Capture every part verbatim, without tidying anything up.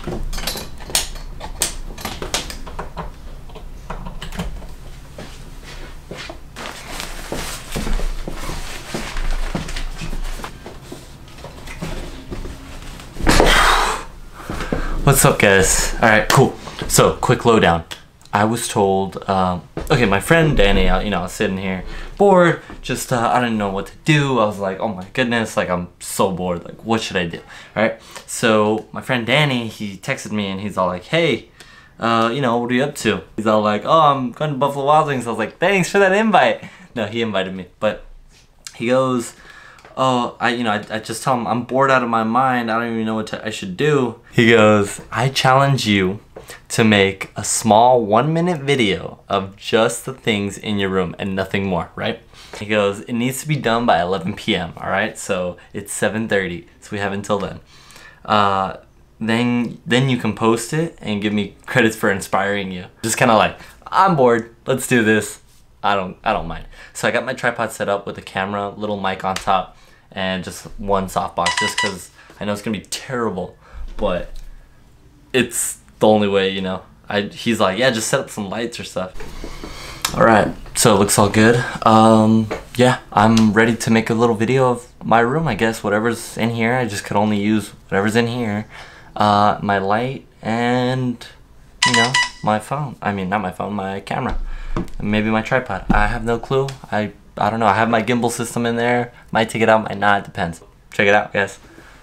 What's up, guys? Alright, cool. So, quick lowdown. I was told, um, okay, my friend Danny, you know, I was sitting here, bored, just, uh, I didn't know what to do. I was like, oh my goodness, like, I'm so bored. Like, what should I do? Alright, so my friend Danny, he texted me and he's all like, hey, uh, you know, what are you up to? He's all like, oh, I'm going to Buffalo Wild Wings. I was like, thanks for that invite. No, he invited me, but he goes, oh, I, you know, I, I just tell him I'm bored out of my mind. I don't even know what to, I should do. He goes, I challenge you to make a small one minute video of just the things in your room and nothing more, right? He goes, it needs to be done by eleven P M All right, so it's seven thirty, so we have until then. Uh, then, then you can post it and give me credits for inspiring you. Just kind of like, I'm bored. Let's do this. I don't, I don't mind. So I got my tripod set up with a camera, little mic on top, and just one softbox, just because I know it's gonna be terrible, but it's the only way, you know. I he's like, yeah, just set up some lights or stuff. All right, so it looks all good. Um, yeah, I'm ready to make a little video of my room, I guess. Whatever's in here, I just could only use whatever's in here. Uh, my light and, you know, my phone. I mean, not my phone, my camera. And maybe my tripod. I have no clue. I I don't know. I have my gimbal system in there. Might take it out, might not. It depends. Check it out, guys.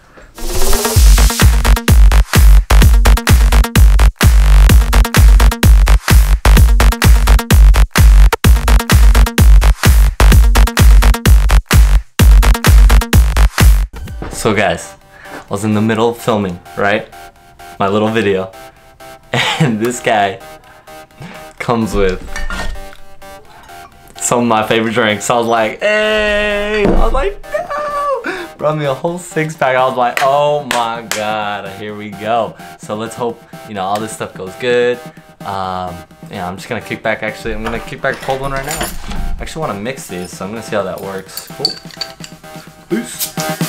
So guys, I was in the middle of filming, right? My little video. And this guy comes with some of my favorite drinks. So I was like, hey! I was like, no! Brought me a whole six pack. I was like, oh my god, here we go. So let's hope, you know, all this stuff goes good. Um, yeah, I'm just gonna kick back, actually. I'm gonna kick back a cold one right now. I actually wanna mix these, so I'm gonna see how that works. Cool. Peace.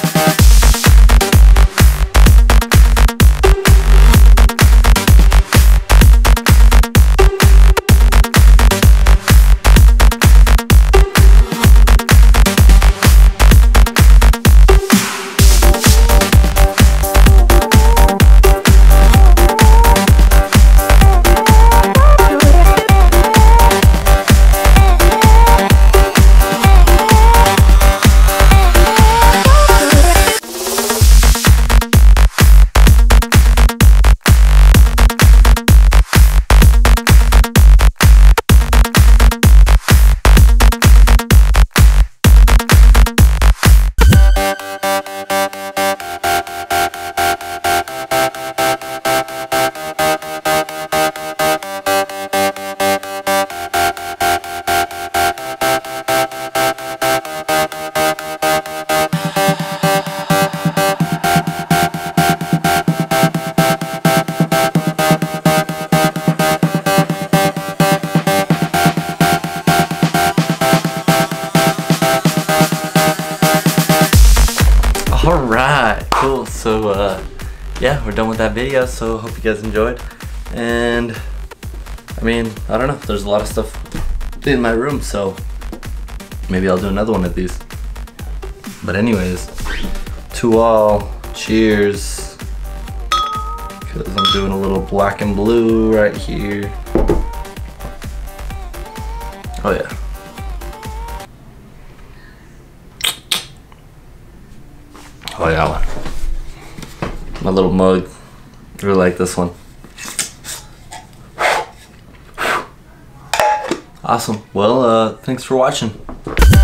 Alright, cool. So uh, yeah, we're done with that video, so hope you guys enjoyed. And I mean, I don't know, there's a lot of stuff in my room, so maybe I'll do another one of these. But anyways, to all, cheers. Because I'm doing a little black and blue right here. Oh yeah. Oh yeah, one. My little mug. I really like this one. Awesome. Well, uh, thanks for watching.